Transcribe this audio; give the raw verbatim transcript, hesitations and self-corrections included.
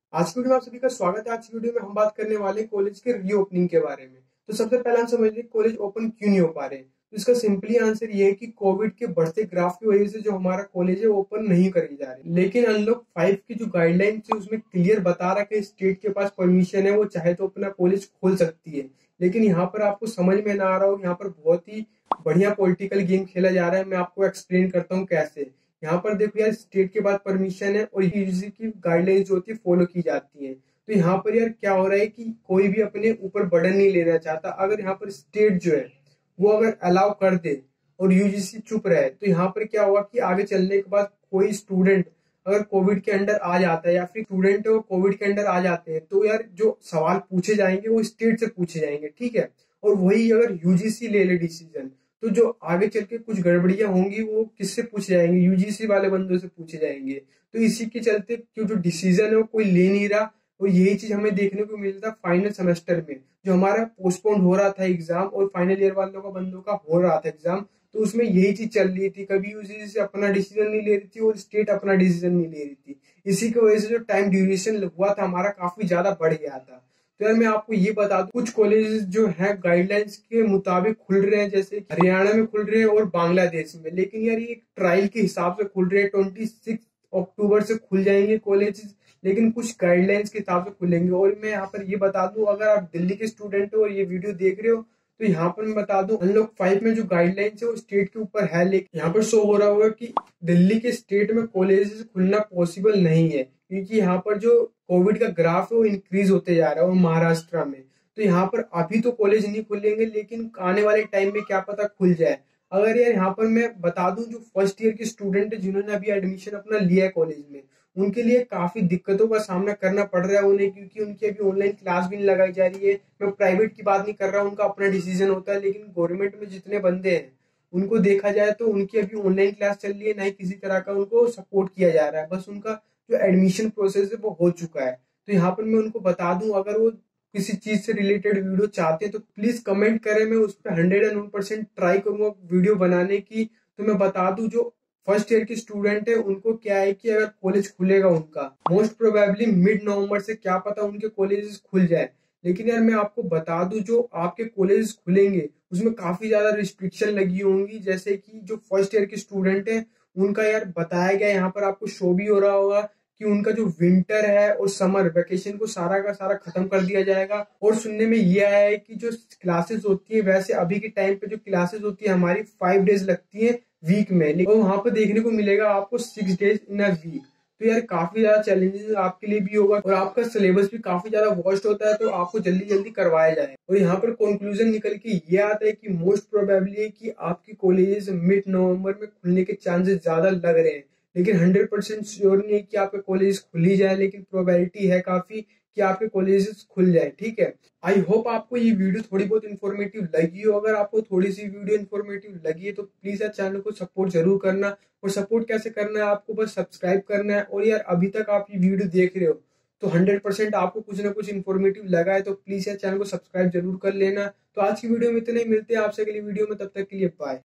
आज की वीडियो में आप सभी का स्वागत है। आज की वीडियो में हम बात करने वाले हैं कॉलेज के रीओपनिंग के बारे में। तो सबसे पहले हम समझ लें कॉलेज ओपन क्यों नहीं हो पा रहे। तो इसका सिंपली आंसर ये है कि कोविड के बढ़ते ग्राफ की वजह से जो हमारा कॉलेज है ओपन नहीं करे जा रहे। लेकिन अनलॉक फाइव की जो गाइडलाइन है उसमें क्लियर बता रहा है कि स्टेट के पास परमिशन है, वो चाहे तो अपना कॉलेज खोल सकती है। लेकिन यहाँ पर आपको समझ में ना आ रहा हो, यहाँ पर बहुत ही बढ़िया पॉलिटिकल गेम खेला जा रहा है। मैं आपको एक्सप्लेन करता हूँ कैसे। यहाँ पर देखो यार, स्टेट के पास परमिशन है और यूजीसी की गाइडलाइंस जो होती है फॉलो की जाती है। तो यहाँ पर यार क्या हो रहा है कि कोई भी अपने ऊपर बर्डन नहीं लेना चाहता। अगर यहाँ पर स्टेट जो है वो अगर अलाउ कर दे और यूजीसी चुप रहे, तो यहाँ पर क्या होगा कि आगे चलने के बाद कोई स्टूडेंट अगर कोविड के अंडर आ जाता है या फिर स्टूडेंट है वो कोविड के अंडर आ जाते हैं, तो यार जो सवाल पूछे जाएंगे वो स्टेट से पूछे जाएंगे, ठीक है। और वही अगर यूजीसी ले ले डिसीजन, तो जो आगे चल के कुछ गड़बड़ियां होंगी वो किससे पूछे जाएंगे? यूजीसी वाले बंदों से पूछे जाएंगे। तो इसी के चलते क्यों जो डिसीजन है वो कोई ले नहीं रहा। और यही चीज हमें देखने को मिलता फाइनल सेमेस्टर में, जो हमारा पोस्टपोन हो रहा था एग्जाम और फाइनल ईयर वालों का बंदों का हो रहा था एग्जाम। तो उसमें यही चीज चल रही थी, कभी यूजीसी से अपना डिसीजन नहीं ले रही थी और स्टेट अपना डिसीजन नहीं ले रही थी। इसी की वजह से जो टाइम ड्यूरेशन हुआ था हमारा काफी ज्यादा बढ़ गया था। तो यार मैं आपको ये बता दूं, कुछ कॉलेजेस जो है गाइडलाइंस के मुताबिक खुल रहे हैं, जैसे हरियाणा में खुल रहे हैं और बांग्लादेश में। लेकिन यार ये ट्रायल के हिसाब से खुल रहे हैं, ट्वेंटी सिक्स अक्टूबर से खुल जाएंगे कॉलेजेस, लेकिन कुछ गाइडलाइंस के हिसाब से खुलेंगे। और मैं यहाँ पर ये बता दूं, अगर आप दिल्ली के स्टूडेंट हो और ये वीडियो देख रहे हो, तो यहाँ पर मैं बता दूं अनलॉक फाइव में जो गाइडलाइंस है वो स्टेट के ऊपर है। लेकिन यहाँ पर शो हो रहा होगा कि दिल्ली के स्टेट में कॉलेजेस खुलना पॉसिबल नहीं है, क्योंकि यहाँ पर जो कोविड का ग्राफ है वो इंक्रीज होते जा रहा है और महाराष्ट्र में। तो यहाँ पर अभी तो कॉलेज नहीं खुलेंगे, लेकिन आने वाले टाइम में क्या पता खुल जाए। अगर यार यहाँ पर मैं बता दूं, जो फर्स्ट ईयर के स्टूडेंट है जिन्होंने अभी एडमिशन अपना लिया है कॉलेज में, उनके लिए काफी दिक्कतों का सामना करना पड़ रहा है उन्हें, क्योंकि उनकी अभी ऑनलाइन क्लास भी नहीं लगाई जा रही है। मैं प्राइवेट की बात नहीं कर रहा, उनका अपना डिसीजन होता है। लेकिन गवर्नमेंट में जितने बंदे हैं उनको देखा जाए तो उनकी अभी ऑनलाइन क्लास चल रही है, ना ही किसी तरह का उनको सपोर्ट किया जा रहा है। बस उनका जो एडमिशन प्रोसेस है वो हो चुका है। तो यहाँ पर मैं उनको बता दूं, अगर वो किसी चीज से रिलेटेड वीडियो चाहते हैं तो प्लीज कमेंट करें, मैं उस पर hundred and one percent try करूंगा वीडियो बनाने की। तो मैं बता दूं, जो फर्स्ट ईयर के स्टूडेंट है उनको क्या है कि अगर कॉलेज खुलेगा उनका मोस्ट प्रोबेबली मिड नवंबर से, क्या पता उनके कॉलेजेस खुल जाए। लेकिन यार मैं आपको बता दूं, जो आपके कॉलेजेस खुलेंगे उसमें काफी ज्यादा रिस्ट्रिक्शन लगी होंगी। जैसे कि जो फर्स्ट ईयर के स्टूडेंट है उनका यार बताया गया, यहाँ पर आपको शो भी हो रहा होगा कि उनका जो विंटर है और समर वेकेशन को सारा का सारा खत्म कर दिया जाएगा। और सुनने में ये आया है कि जो क्लासेस होती है, वैसे अभी के टाइम पे जो क्लासेस होती है हमारी फाइव डेज लगती है वीक में, लेकिन वहां पर देखने को मिलेगा आपको six days in a week. तो यार काफी ज्यादा चैलेंजेस आपके लिए भी होगा और आपका सिलेबस भी काफी ज्यादा वॉस्ट होता है, तो आपको जल्दी जल्दी करवाया जाए। और यहाँ पर कंक्लूजन निकल के ये आता है कि मोस्ट प्रोबेबली है कि आपकी कॉलेजेस मिड नवंबर में खुलने के चांसेस ज्यादा लग रहे हैं। लेकिन हंड्रेड परसेंट श्योर नहीं है कि आपके कॉलेज खुल ही जाए, लेकिन प्रोबेबिलिटी है काफी कि आपके कॉलेजेस खुल जाए, ठीक है। आई होप आपको ये वीडियो थोड़ी बहुत इन्फॉर्मेटिव लगी हो। अगर आपको थोड़ी सी वीडियो इन्फॉर्मेटिव लगी है तो प्लीज यार चैनल को सपोर्ट जरूर करना। और सपोर्ट कैसे करना है, आपको बस सब्सक्राइब करना है। और यार अभी तक आप ये वीडियो देख रहे हो तो हंड्रेड परसेंट आपको कुछ ना कुछ इन्फॉर्मेटिव लगा है, तो प्लीज यार चैनल को सब्सक्राइब जरूर कर लेना। तो आज की वीडियो में इतना ही, मिलते हैं आपसे अगली वीडियो में, तब तक के लिए बाय।